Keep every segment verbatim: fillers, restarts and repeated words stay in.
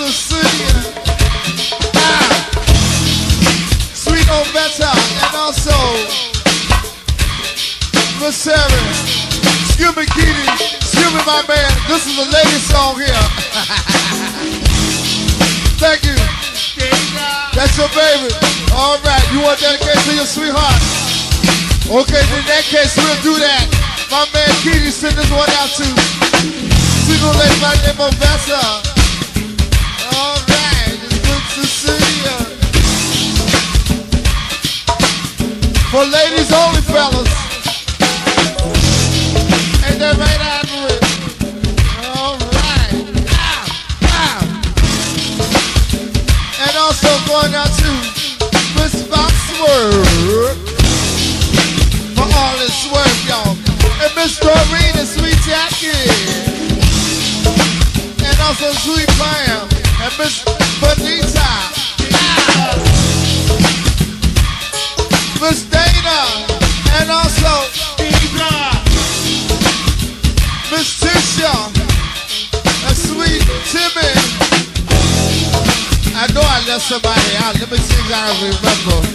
Cecilia, ah, Sweet Ovetta, and also Miss Sarah. Excuse me, Keely. Excuse me, my man. This is a lady song here. Thank you. That's your baby. All right, you want that case to your sweetheart? Okay, in that case, we'll do that. My man Keely sent this one out to single lady by the name of Vessa. All right, it's good to see you. For ladies only, fellas. Ain't that right out of it? All right. Ow, ow. And also going out to Miss Foxworth for all this work, y'all. And Miss Doreen and Sweet Jackie. And also Sweet Pam and Miss Bonita. Ah. Miss Dana. And also Miss Tisha. And Sweet Timmy. I know I left somebody out. Let me see if I remember.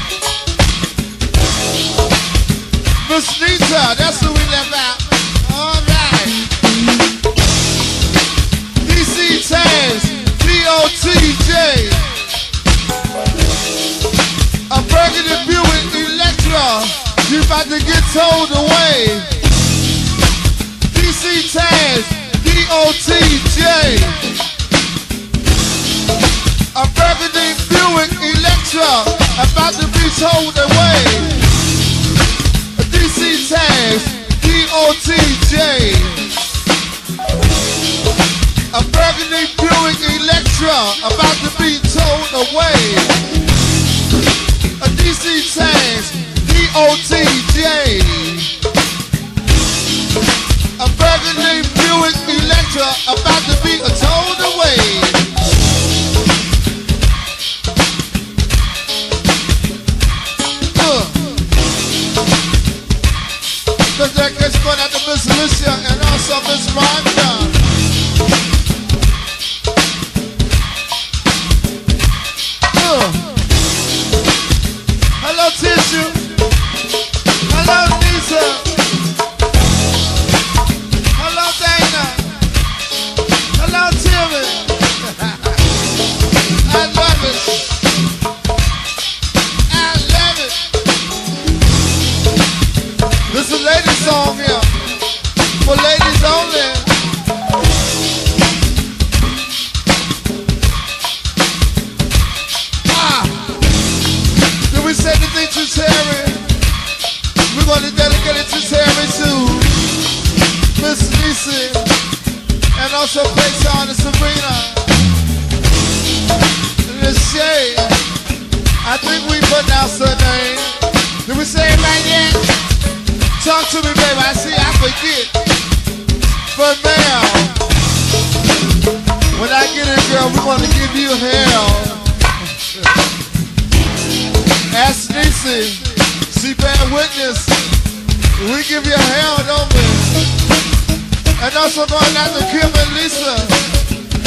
Miss Nita, that's who we left out. All right. D C Taz, D O T J. A Burgundy Buick Electra. You about to get towed away. D C Taz, D O T J. A Burgundy Buick Electra. About to be towed away. D C Taz, D O T J. A Burgundy Buick Electra about to be towed away. A D C Taz, D O T J. A Burgundy Buick Electra about to be towed away. That gets going out to Miss Alicia and also Miss Rhonda. Uh. Hello, Tissue. Hello, Lisa. Hello, Dana. Hello, Timmy. I love it. This is a lady song here, for ladies only. Ah, did we say anything to Terry? We're going to dedicate it to Terry too. Miss Lisa, and also Payson and Sabrina. And Miss Shay, I think we pronounced her name. Did we say it right yet? Talk to me, baby. I see I forget. But now, when I get in, girl, we're going to give you hell. Ask Niecy. She bear witness. We give you hell, don't we? And also going out to Kim and Lisa.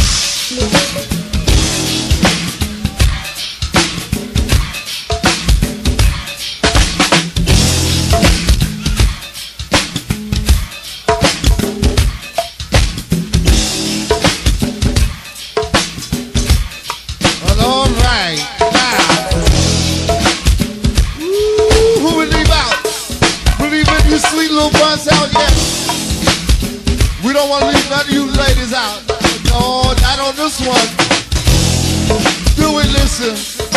Out. No, not on this one. Do we listen?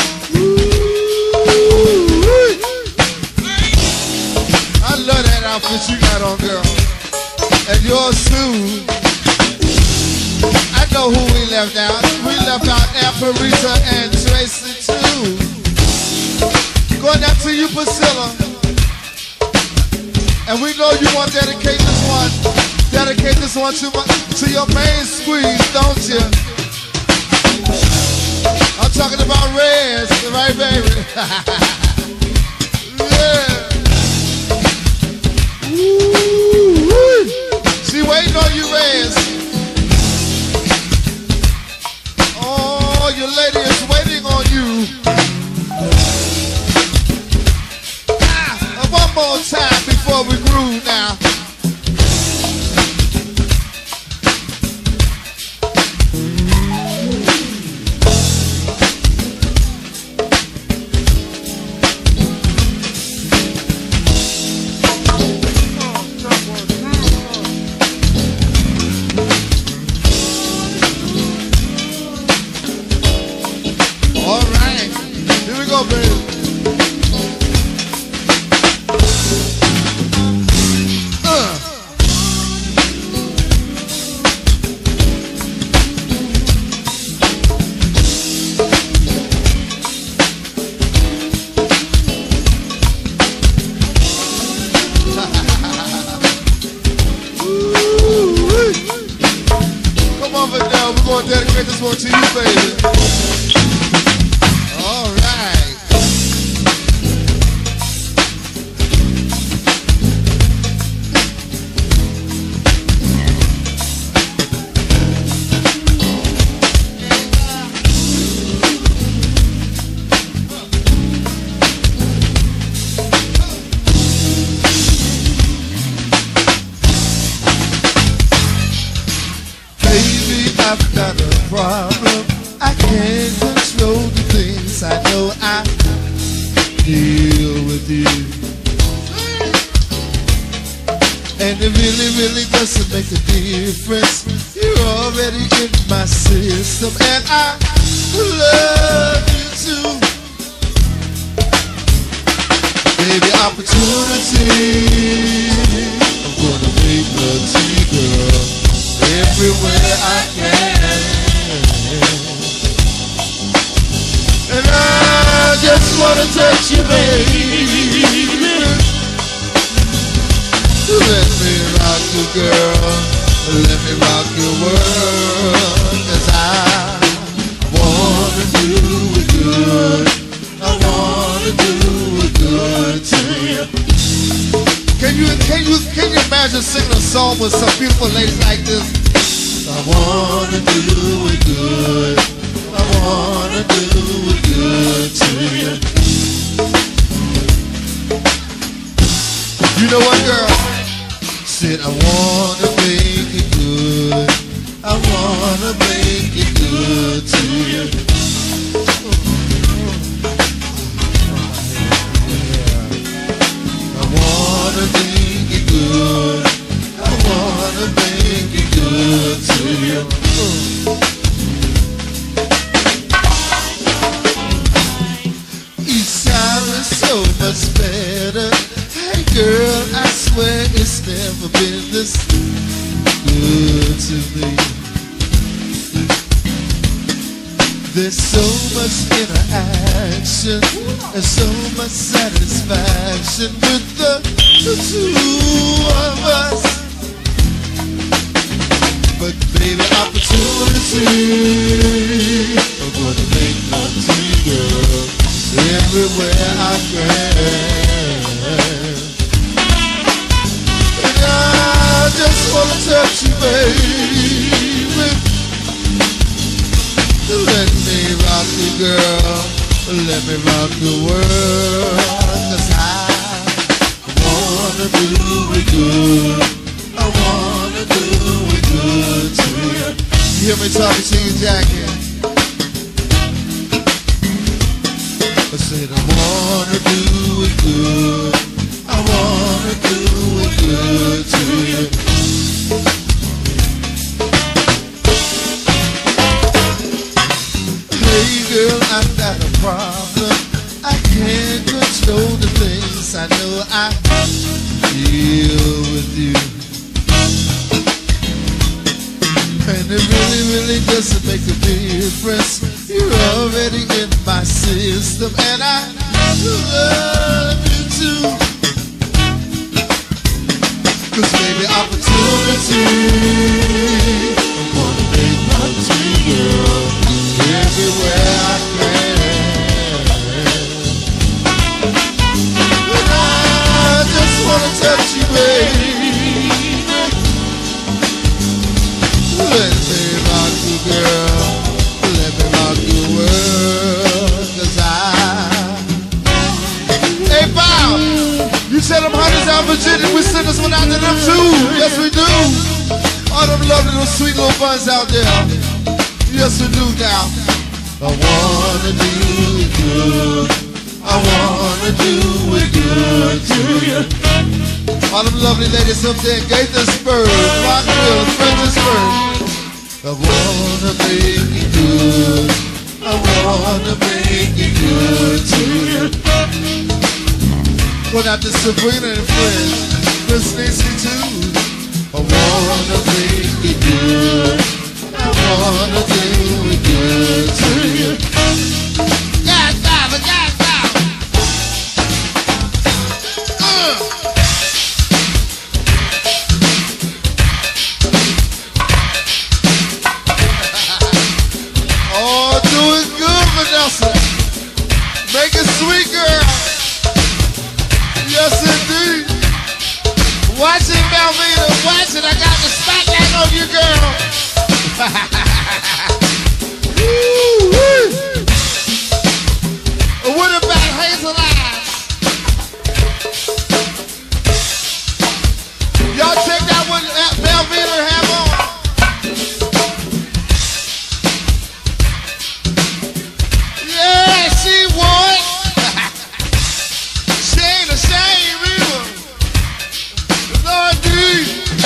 I love that outfit you got on, girl. And yours too. I know who we left out. We left out Aparita and Tracy too. Going out to you, Priscilla. And we know you want to dedicate this one. Dedicate this one to, my, to your main squeeze, don't you? I'm talking about Rez, right, baby? Yeah. Ooh, she waiting on you, Rez. your lady is waiting on you. Ah, and one more time before we groove now. Dedicate this one to you, baby. All right. Baby, I've got a problem. I can't control the things I know I deal with you. And it really, really doesn't make a difference. You're already in my system, and I love you too. Baby, opportunity, I'm gonna make love to you, girl, everywhere I can. And I just wanna touch you, baby. Let me rock you, girl. Let me rock your world. 'Cause I wanna do it good. I wanna do it good to you. Can you, can you, can you imagine singing a song with some beautiful ladies like this? I wanna do it good. I wanna do it good to you. You know what, girl? Said I wanna make it good. I wanna make it good to you. I wanna make it good. I wanna make it good to you. Each time is so much better. Hey girl, I swear it's never been this good to me. There's so much interaction and so much satisfaction with the, the two of us. But baby, opportunity, I'm gonna make love to you, girl, everywhere I can. And I just wanna touch you, baby. Let me rock you, girl. Let me rock the world. 'Cause I wanna do it good. I wanna do it good to you. You hear me talking to you, Jackie? I said I wanna do it good. I wanna do it good to you. Hey girl, I've got a problem. I can't control the things I know I feel with you. And it really, really doesn't make a difference. You're already in my system, and I love you too. 'Cause baby, opportunity, I'm gonna make love to you, girl, everywhere I can. And I just wanna touch you, baby. Let me rock you, girl. Let me rock you. little sweet little buns out there. Yes, we do now. I wanna do it good. I wanna do it good to you. All them lovely ladies up there in Gaithersburg, Rockville, Fredericksburg. I wanna make it good. I wanna make it good to you. Going out to Sabrina and friends, Miss Stacy too. I wanna make it good. I wanna do it good to you. God, God, God, God. Uh. Oh, do it good, Vanessa. Make it sweet, girl. Yes, indeed. Watch it, Melvina. Watch it. I got the spotlight on you, girl. Woo-wee. What about Hazel Eyes? Y'all check that one that Melvina have on. Yeah, she won. She ain't ashamed either. Lord dude.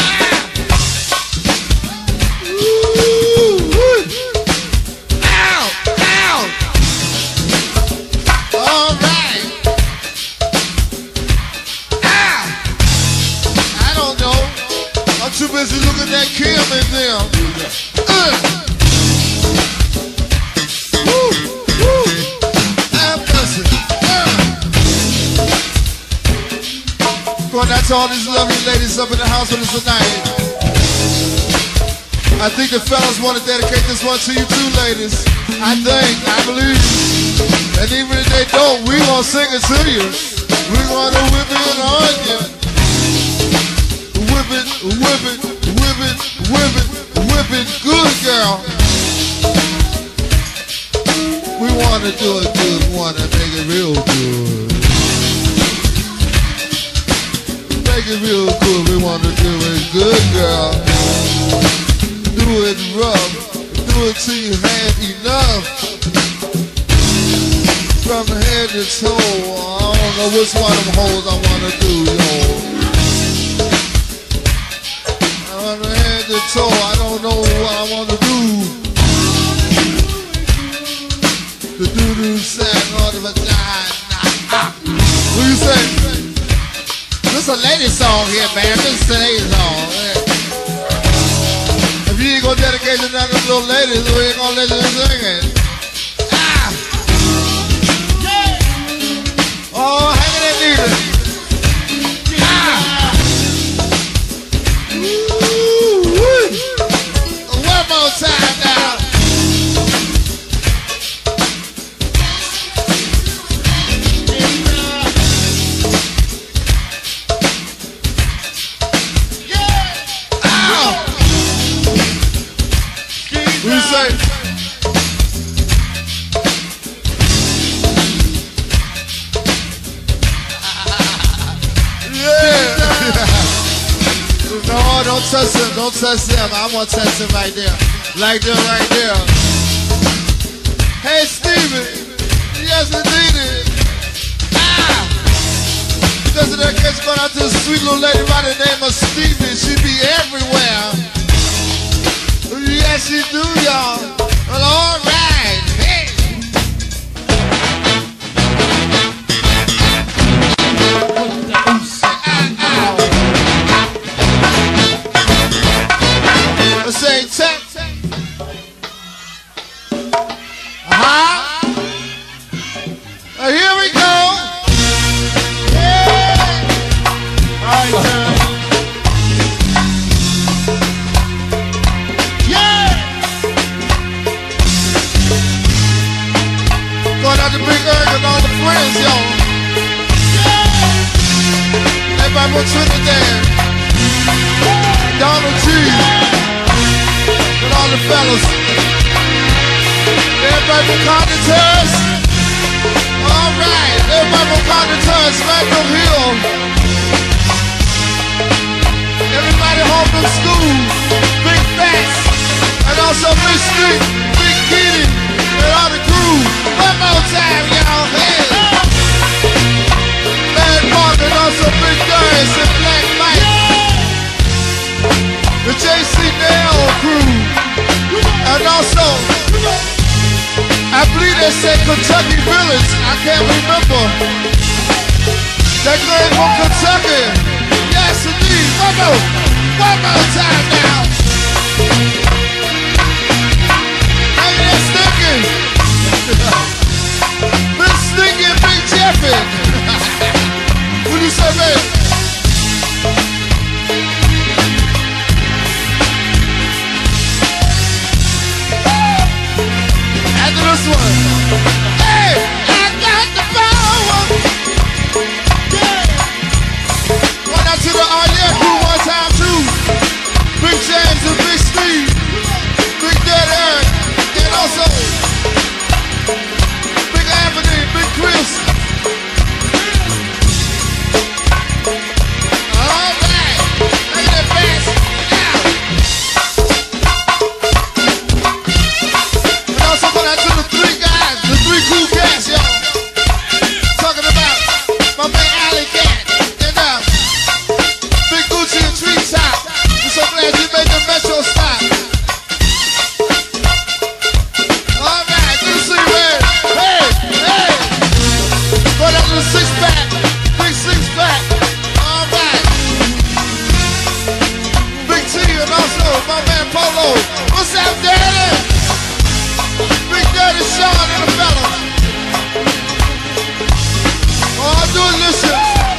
Ow, ow. All right. Ow. I don't know. I'm too busy looking at Kim and them. Uh. Woo, woo. Have mercy. Uh. Going out to all these lovely ladies up in the house with us tonight. I think the fellas want to dedicate this one to you too, ladies. I think, I believe. And even if they don't, we gonna sing it to you. We gonna whip it on you. Whip it, whip it, whip it, whip it, whip it, good girl. We wanna do it good, we wanna make it real good. Make it real good, we wanna do it good, girl. Do it rough, do it till you have enough. From head to toe, I don't know which one of them holes I wanna do, yo. From head to toe, I don't know what I wanna do. The doo-doo sack or the vagina. What you say? This is a lady song here, man. This is a lady song. If you ain't gonna dedicate to none of them little ladies, we ain't gonna let you sing it. Ah! Oh, hang it in neither. Ah! Woo-wee. One more time now. What you say? Yeah. No, don't touch him. Don't touch him. I'm gonna touch him right there. Like that right there. Hey, Steven. Yes, indeed. Ah! Because of that case, going out to a sweet little lady by the name of Steven. She be everywhere. Yes, you do, y'all. Well, all right. Hey. Let's say check. Uh-huh. Now here we go. Yeah. All right, sir. Going out to Big Erg and all the friends, yo. Yeah. Everybody from Trinidad. Donald G. And all the fellas. Everybody from Condon Terrace. All right. Everybody from Condon Terrace, Randall Hill. Everybody home from school. Big Fats. also Big Street, Big Kitty, and all the crew. One more time, y'all. Hey. Mad Mark and also Big Darius and Black Mike. The J C Nail crew. And also, I believe they said Kentucky Village. I can't remember. That girl from Kentucky. Yes, indeed. One more. One more time now. Hey, that's Stinky. Big Stinky and Big Jeffy. What do you say, man? After this one. Hey, I got the power. Yeah. One out to the all yeah crew one time too. Big James and Big Steve. Big Daddy Eric. And also Big Anthony, Big Chris. Alright. Look at that bass. Now. And also one out to the three guys, the three cool cats, y'all. Talking about my man Alley Cat. And uh Big Gucci and Treetop. I'm so glad you made the Metro stop. Alright, good to see you, man. Hey, hey. Go down to the six pack. Big six pack. Alright. Big T and also my man Polo. What's up, Daddy? Big Daddy Sean and the fella. Oh, I'm doing this shit.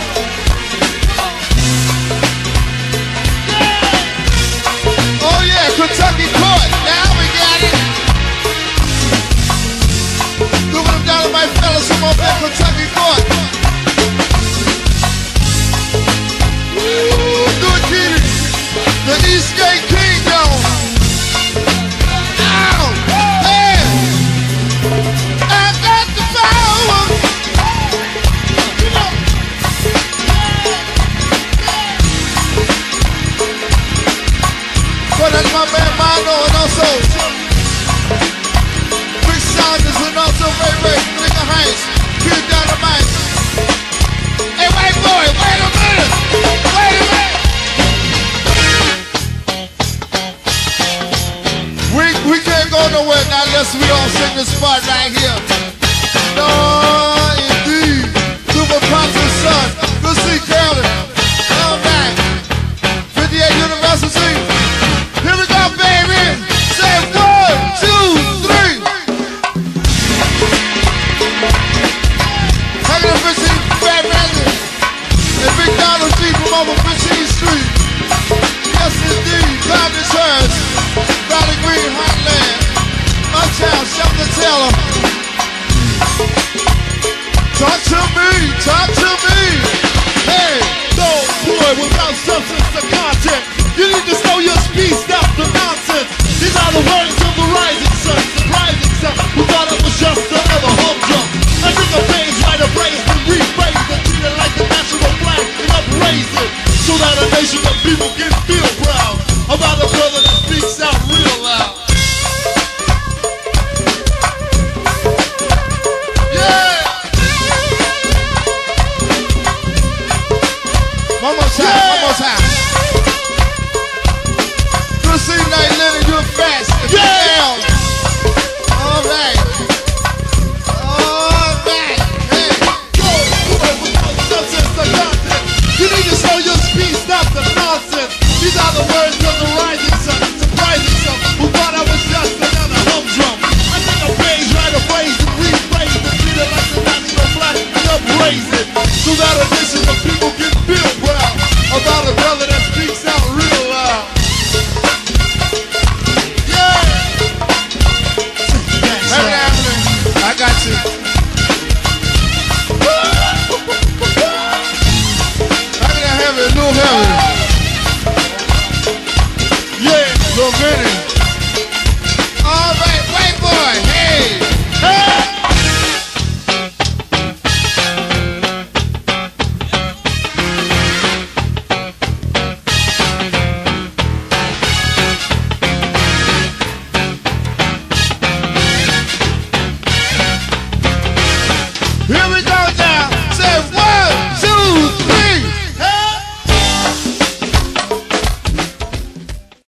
Oh yeah, Kentucky Court. Now we got it. Look at them down at my fellas from up at Kentucky Court. Woo, do it, Kitty. The Eastgate King, yo. Ow, hey. I got the power. But that's my man Mano and also Big Saunders and also Ray Ray, Nigga Heights, Kid Dynamite. Hey, white boy, wait a minute! Wait a minute! We, we can't go nowhere now unless we all sing this part right here. No, indeed. Super Ponce's son. Good see Carolyn. All right. fifty-eight University. Here we go, baby. Say one, two, three. Hanging up fifteen, Fat Randy. And Big Donald G from over fifteenth Street. Yes, indeed. Climb Insurance. Valley Green, Heartland. Uptown, Shelter Taylor. Talk to me, talk to me. Hey. No, boy, without substance or content. You need to slow your speed, stop the nonsense. These are the words of the rising sun, surprising some who thought it was just another home jump. I took a page, write a phrase, and rephrase it, treat it like the national flag and upraise it, so that a nation of people can feel proud about a brother that speaks out real loud. Yeah! One more time, Yeah. one more time. Good to see you tonight, Lenny. You're fast. Yeah. All right. All right. Hey. Go, boy, without substance or content. You need to slow your speed, stop the nonsense. These are the words of the rising sun, surprising some who thought I was just another humdrum. I take a page, write a phrase, and rephrase it, treat it like the national flag and upraise it, so that a nation of people can feel proud about a brother that speaks out real loud. Yeah! Heavy ambulance. I got you. Heavy and heavy, a little heavy. Yeah! Little mini. All right, white boy. Hey. Hey! Here we